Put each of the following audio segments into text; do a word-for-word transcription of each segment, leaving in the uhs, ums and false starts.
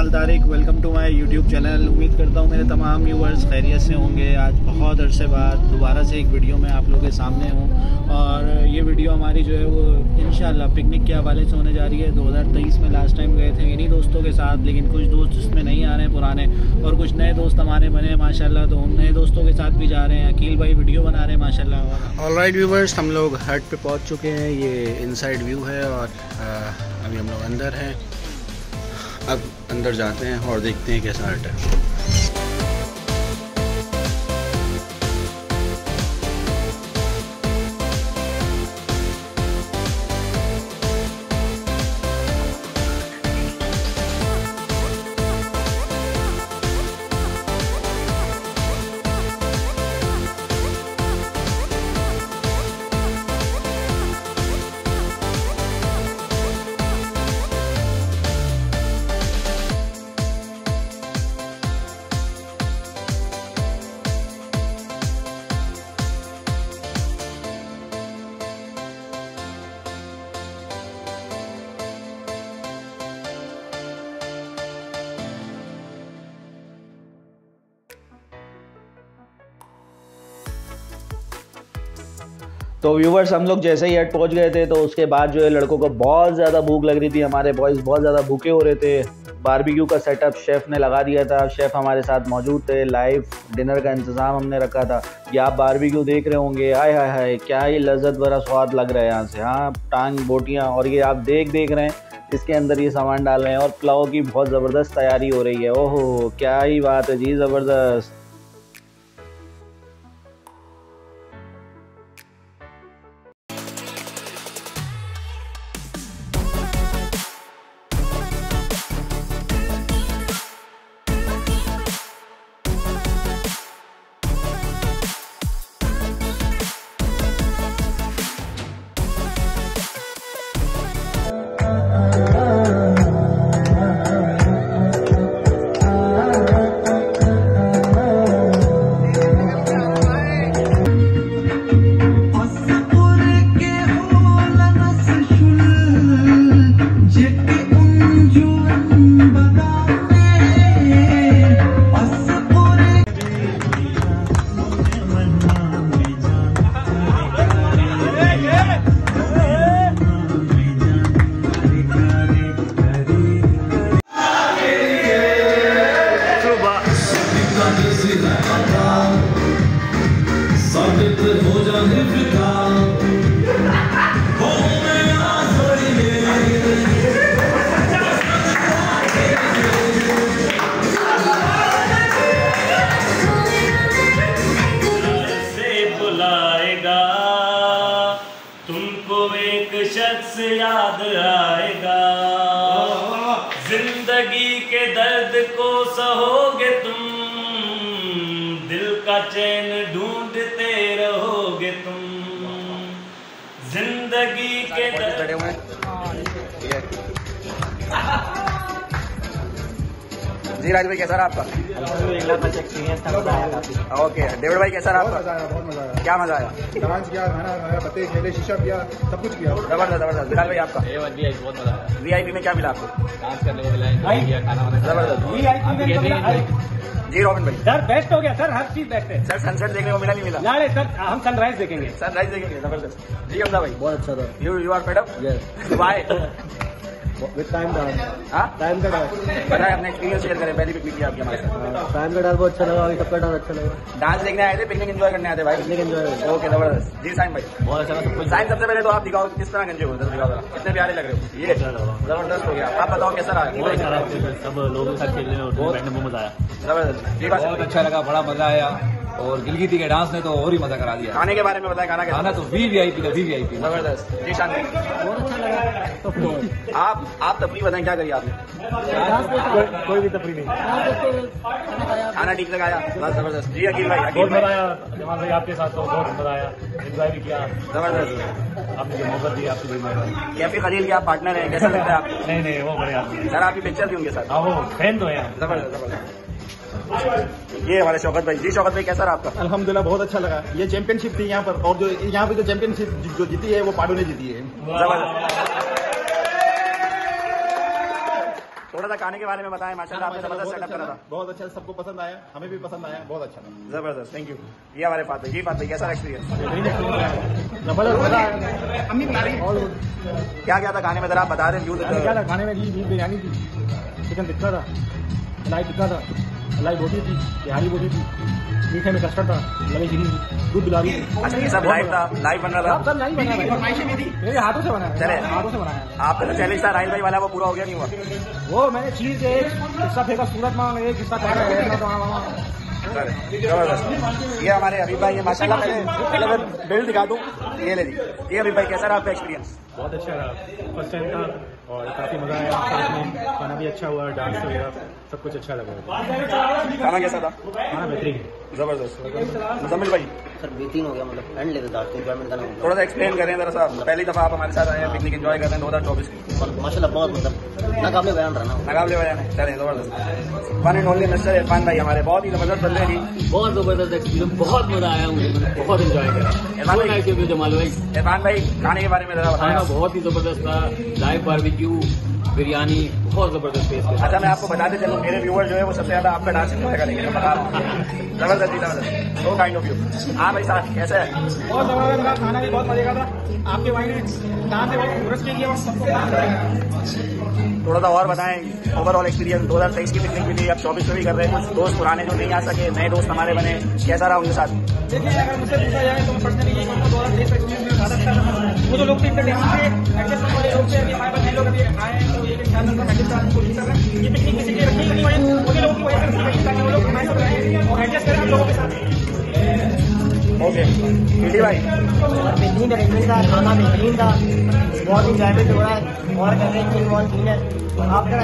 Al Tariq, welcome to my YouTube channel. उम्मीद करता हूँ मेरे तमाम व्यूवर्स खैरियत से होंगे। आज बहुत अरसे बाद दोबारा से एक वीडियो में आप लोगों के सामने हूँ और ये वीडियो हमारी जो है वो इंशाल्लाह पिकनिक के हवाले से होने जा रही है। दो हज़ार तेईस में लास्ट टाइम गए थे इन्हीं दोस्तों के साथ, लेकिन कुछ दोस्त इसमें नहीं आ रहे हैं पुराने, और कुछ नए दोस्त हमारे बने हैं माशाल्लाह, तो उन नए दोस्तों के साथ भी जा रहे हैं। अकील भाई वीडियो बना रहे हैं माशाल्लाह। ऑलराइट व्यूवर्स, हम लोग हट पे पहुँच चुके हैं। ये इनसाइड व्यू है और अभी हम लोग अंदर हैं। अब अंदर जाते हैं और देखते हैं कैसा हट है। तो व्यूवर्स, हम लोग जैसे ही हट पहुंच गए थे तो उसके बाद जो है लड़कों को बहुत ज़्यादा भूख लग रही थी। हमारे बॉयज़ बहुत ज़्यादा भूखे हो रहे थे। बारबेक्यू का सेटअप शेफ़ ने लगा दिया था। शेफ़ हमारे साथ मौजूद थे। लाइव डिनर का इंतज़ाम हमने रखा था। ये आप बारबेक्यू देख रहे होंगे, आय हाय हाय क्या ही लज्जत भरा स्वाद लग रहा है यहाँ से। हाँ, टांग बोटियाँ, और ये आप देख देख रहे हैं इसके अंदर ये सामान डाल रहे हैं और पुलाव की बहुत ज़बरदस्त तैयारी हो रही है। ओहो, क्या ही बात है जी, ज़बरदस्त। शख्स याद आएगा, जिंदगी के दर्द को सहोगे तुम, दिल का चैन ढूंढते रहोगे तुम, जिंदगी के दर्द। जी राज भाई, कैसा रहा आपका? ओके, डेविड भाई कैसा रहा आपका? बहुत मजा आया। क्या मजा आया? डांस किया, खाना खाया, पत्ते खेले, शीशा किया, सब कुछ किया। जबरदस्त जबरदस्त। बिलाल भाई आपका? बहुत मजा आया। वीआईपी में क्या मिला आपको? डांस करने को मिला, खाना वाना जबरदस्त। जी रॉबिन भाई? सर बेस्ट हो गया सर, हर चीज बेस्ट है सर। सनसेट देखने को मिला नहीं मिला? नाले सर हम सनराइज देखेंगे। सनराइज देखेंगे, जबरदस्त। जी हमदा भाई? बहुत अच्छा था। You you are fed up? Yes. Why? With time dance. हाँ, टाइम का डांस। बताएं अपने एक्सपीरियंस शेयर करें। पहली पिकनिक की आपकी हमारे साथ। टाइम का डांस बहुत अच्छा लगा, सबका डांस अच्छा लगा। डांस देखने आए थे, पिकनिक एंजॉय करने आए थे भाई? Picnic enjoy. ओके, जबरदस्त। जी साइम भाई? बहुत अच्छा सब कुछ। साइम, सबसे पहले तो आप दिखाओ किस तरह गंजे हो, दिखाओ जरा, कितने प्यारे लग रहे हो। ये जबरदस्त हो गया। आप बताओ कैसा रहा? बहुत अच्छा रहा, सब लोगों के साथ खेलने और बैठने में मजा आया। जबरदस्त। जी बहुत अच्छा लगा, बड़ा मजा आया। और गिलगिती के डांस ने तो और ही मजा करा दिया। खाने के बारे में बताएं, खाना कैसा? खाना तो वी वी आई पी था, वी वी आई पी। जबरदस्त। जी शान भाई? बहुत अच्छा लगा। आप आप तफरीह बताएं, क्या करिए आपने? कोई भी तफरीह नहीं। खाना ठीक लगाया, बस जबरदस्त। जी अकील भाई? बहुत मजा आया जमान भाई, आपके साथ तो बहुत मजा आया, एंजॉय भी किया। जबरदस्त। आपने जो मोहब्बत दी, आपकी बड़ी मेहरबानी। कैफी खलील के आप पार्टनर हैं, कैसा लगता है आपको? नहीं नहीं, वो बड़े आदमी सर आपकी पिक्चर थी उनके साथ? हाँ, वो फैन तो है। जबरदस्त जबरदस्त। ये हमारे शौकत भाई। जी शौकत भाई, कैसा रहा आपका? अल्हम्दुलिल्लाह बहुत अच्छा लगा। ये चैंपियनशिप थी यहाँ पर, और जो यहाँ पे जो चैंपियनशिप जो जीती है वो पाडू ने जीती है। जबरदस्त। थोड़ा सा खाने के बारे में बताएं। माशाल्लाह आपने जबरदस्त सेटअप करा था। बहुत अच्छा, सबको पसंद आया, हमें भी पसंद आया, बहुत अच्छा था। जबरदस्त, थैंक यू। ये हमारे फात जी फात कैसा एक्सपीरियंस? अम्मी बना रही है। क्या क्या था खाने में, जरा आप बता दें। क्या था खाने में? जी बीफ बिरयानी थी, चिकन टिक्का था, मलाई टिक्का था, मलाई बोटी थी, बिहारी बोटी थी, मीठे में कस्टर्ड था, लगी चीनी थी, दूध बिलारी थी। अच्छा ये सब लाइव था, लाइव बन रहा था? सब नहीं बना भाई, मेरे हाथों से बनाया। चले हाथों से बनाया। आपका जो चैलेंज था राहिल भाई वाला वो पूरा हो गया नहीं हुआ? वो मैंने चीज एक हिस्सा फेंका सूरत में, एक हिस्सा जबरदस्त। ये हमारे अभी भाई है माशाल्लाह। पहले मैं बिल दिखा दूं, ये ले ली। ये अभी भाई कैसा रहा आपका एक्सपीरियंस? बहुत अच्छा रहा, फर्स्ट टाइम था और काफी मजा आया। साथ में खाना भी अच्छा हुआ, डांस वगैरह सब कुछ अच्छा लगा। खाना कैसा था? खाना बेहतरीन, जबरदस्त। मुजम्मिल भाई सर बेहतरीन हो गया, मतलब एंड लेवल था, एंजॉयमेंट करना। थोड़ा सा एक्सप्लेन करें जरा सा। पहली दफा आप हमारे साथ आए हैं, पिकनिक एंजॉय कर रहे हैं दो हजार चौबीस की। माशाल्लाह बहुत मतलब नाकाबले बयान रहा ना, नाकाबले बयान है। चले जबरदस्त। One and only mister Irfan भाई हमारे बहुत ही जबरदस्त बंदे थी। बहुत जबरदस्त एक्सपीरियंस, बहुत मजा आया मुझे, बहुत एंजॉय करा। इरफान भाई, जमाल भाई इरफान भाई खाने के बारे में जरा बताएं। खाना बहुत ही जबरदस्त था, लाइव बारबेक्यू, बिरयानी बहुत जबरदस्त टेस्ट है। अच्छा मैं आपको बताते चलूं, मेरे व्यूअर जो है वो सबसे ज्यादा आपका डांस एंजॉय करेंगे, मैं बता रहा हूँ। जबरदस्ती जबरदस्त, नो काइंड ऑफ यू। हाँ भाई साहब कैसे है? बहुत जबरदस्त था, खाना भी बहुत मजे का था। आपके भाई ने डांस से बहुत खूबसूरत किया और सबको। थोड़ा सा और बताएं ओवरऑल एक्सपीरियंस। दो हजार तेईस की पिकनिक भी थी, अब चौबीस में भी कर रहे हैं। कुछ दोस्त पुराने जो नहीं आ सके, नए दोस्त हमारे बने, कैसा रहा उनके साथ? देखिए अगर मुझसे पूछा जाए तो पर्सनली ये कहूँगा दो हजार तेईस का एक्सपीरियंस मेरा ज्यादा अच्छा था। वो जो लोग थे इंटरटेनमेंट थे, एडजस्ट करने वाले लोग थे, अभी हमारे पास नए लोग अभी आए हैं तो ये ख्याल रखना एडजस्ट करने की कोशिश कर रहे हैं। ये पिकनिक किसी के रखने की वजह उन्हीं लोगों की वजह से, ताकि वो लोग हमारे साथ रहें और एडजस्ट करें हम लोगों के साथ। ओके डी भाई, बेहतरीन अरेंजमेंट था, खाना बेहतरीन था, बहुत इंजॉयमेंट हो रहा है और कर रहे हैं बहुत क्लीन है। आपका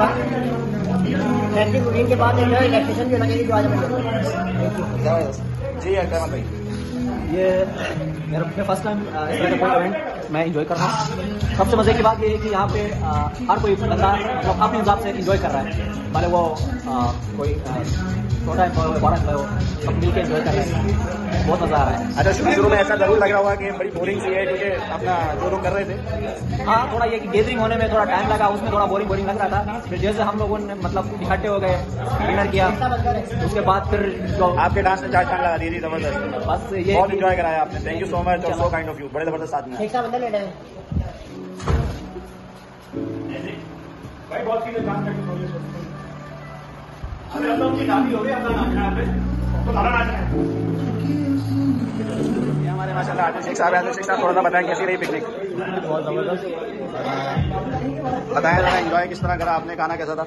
एक्टिव रूटीन के बाद एक रिलैक्सेशन भी होना चाहिए जो आज हमें। जी अहमद भाई, ये मेरा मैं फर्स्ट टाइम इस तरह का कोई इवेंट मैं इंजॉय कर रहा हूँ। सबसे मजे की बात ये है कि यहाँ पे आ, हर कोई बंदा मतलब अपने हिसाब से इंजॉय कर रहा है, भले वो आ, कोई छोटा है बड़ा है, वो सब मिल के इंजॉय कर रहे हैं, बहुत मजा आ रहा है। अच्छा शुरू शुरू में ऐसा जरूर लग रहा होगा कि बड़ी बोरिंग सी है क्योंकि अपना जो लोग कर रहे थे। हाँ थोड़ा ये कि गैदरिंग होने में थोड़ा टाइम लगा, उसमें थोड़ा बोरिंग बोरिंग लग रहा था। फिर जैसे हम लोगों ने मतलब इकट्ठे हो गए, डिनर किया, उसके बाद फिर जो आपके डांस में चार चांद लगा दी थी, जबरदस्त, बस ये बहुत इंजॉय कराया आपने। थैंक यू सो मच और सो काइंड ऑफ यू, बड़े जबरदस्त आदमी। एक सा बंदा लेना है भाई, बहुत चीजें काम करके अभी हम लोग की शादी हो गई, अपना यहाँ पे तो खाना ना जाए। हमारे माशाल्लाह आदिल शेख साहब, आदिल शेख साहब थोड़ा सा बताएं कैसी रही पिकनिक? बहुत जबरदस्त बताएं जरा, एंजॉय किस तरह करा आपने, खाना कैसा था?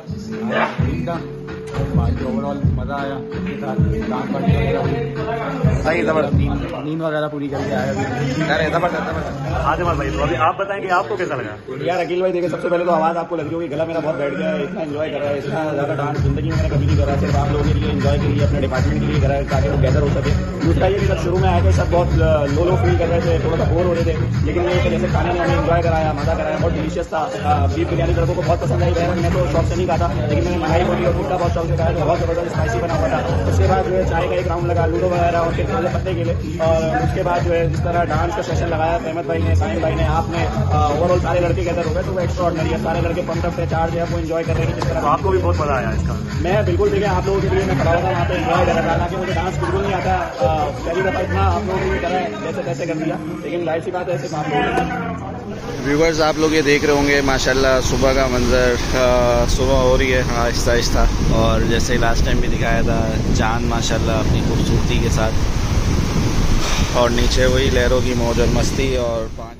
बाकी ओवरऑल मजा आया, डांस पार्टी वगैरह सही जबरदस्त, नींद वगैरह पूरी करके आया। अरे जबरदस्त जबरदस्त। आदिल भाई तो अभी आप बताएं कि आपको कैसा लगा? यार अकील भाई देखिए, सबसे पहले तो आवाज आपको लग रही होगी, गला मेरा बहुत बैठ गया है। इतना एंजॉय करा है, इतना ज्यादा डांस जिंदगी में मैंने कभी नहीं करा, सिर्फ आप लोगों के लिए एंजॉय के लिए, अपने डिपार्टमेंट के लिए करा है ताकि वो बेहतर हो सके। दूसरा ये कि जब शुरू में आए थे सब बहुत लो लो फील कर रहे थे, थोड़ा सा बोर हो रहे थे, लेकिन ये जैसे खाने ने हमें एंजॉय कराया, मजा कराया, बहुत डिलीशियस था। बीफ बिरयानी लड़कों को बहुत पसंद आई, मैं तो शौक से नहीं खाता, लेकिन मैंने मलाई बोली और भुट्टा बहुत शौक से खाया, तो बहुत जबरदस्त स्पाइसी बना हुआ था। उसके बाद जो है चाय का एक राउंड लगा, लूडो वगैरह और फिर खाने पत्ते के लिए, और उसके बाद जो है जिस तरह डांस का सेशन लगाया अहमद भाई ने, साहिल भाई ने, आपने, ओवरऑल सारे लड़के गैदर हो गए तो वो एक्स्ट्रा ऑर्डिनरी है। सारे लड़के पंप अप थे, चार जो है वो एंजॉय कर रहे हैं जिस तरह। आपको भी बहुत मजा आया इसका? मैं बिल्कुल देखिए आप लोगों के लिए मैं खड़ा होता वहाँ पे एंजॉय कर रहा था, हालांकि मुझे डांस बिल्कुल नहीं आता, पहली दफा इतना आप लोगों ने करा है जैसे तैसे कर दिया, लेकिन जाहिर सी बात है ऐसे आप लोग। व्यूवर्स आप लोग ये देख रहे होंगे माशाल्लाह सुबह का मंजर, सुबह हो रही है आहिस्ता आहिस्ता, और जैसे लास्ट टाइम भी दिखाया था चांद माशाल्लाह अपनी खूबसूरती के साथ, और नीचे वही लहरों की मौज और मस्ती और पानी।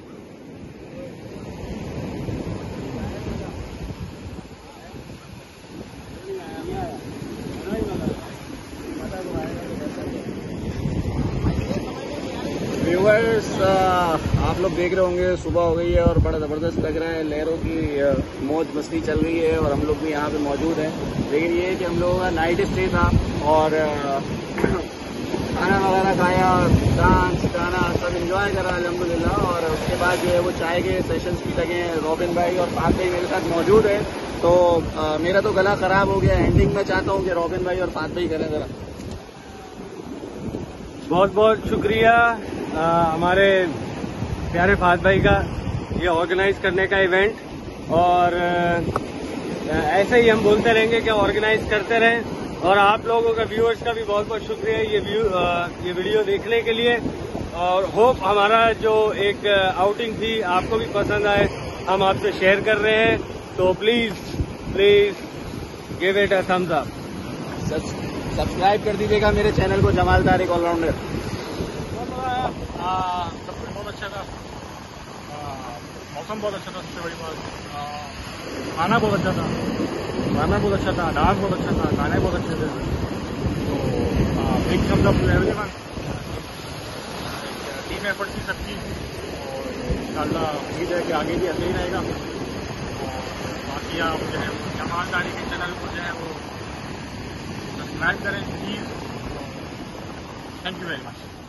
व्यूवर्स आप लोग देख रहे होंगे सुबह हो गई है और बड़ा ज़बरदस्त लग रहा है, लहरों की मौज मस्ती चल रही है और हम लोग भी यहाँ पे मौजूद हैं। लेकिन ये है कि हम लोगों का नाइट स्टे था और खाना वगैरह खाया, डांस गाना सब इंजॉय करा अल्हम्दुलिल्लाह, और उसके बाद जो है वो चाय के सेशंस भी लगे हैं। रॉबिन भाई और फात भाई मेरे साथ मौजूद है, तो आ, मेरा तो गला ख़राब हो गया। एंडिंग में चाहता हूँ कि रॉबिन भाई और फात भाई करें ज़रा। बहुत बहुत शुक्रिया आ, हमारे प्यारे फात भाई का ये ऑर्गेनाइज करने का इवेंट, और ऐसे ही हम बोलते रहेंगे कि ऑर्गेनाइज करते रहें। और आप लोगों का, व्यूअर्स का भी बहुत बहुत शुक्रिया ये व्यू ये वीडियो देखने के लिए। और होप हमारा जो एक आउटिंग थी आपको भी पसंद आए, हम आपसे शेयर कर रहे हैं। तो please please give it a thumbs up, subscribe कर दीजिएगा मेरे चैनल को, जमाल तारिक ऑलराउंडर। सब कुछ बहुत अच्छा था, मौसम बहुत अच्छा था, सबसे बड़ी बात खाना बहुत अच्छा था, खाना बहुत अच्छा था, डांस बहुत अच्छा था, गाने बहुत अच्छे थे। तो एक thumbs up to everyone. Team effort थी सबकी और इंशाल्लाह उम्मीद है कि आगे भी ऐसे ही रहेगा। और बाकी आप जो है जमाल तारिक के चैनल को जो है वो सब्सक्राइब करें please. Thank you very much.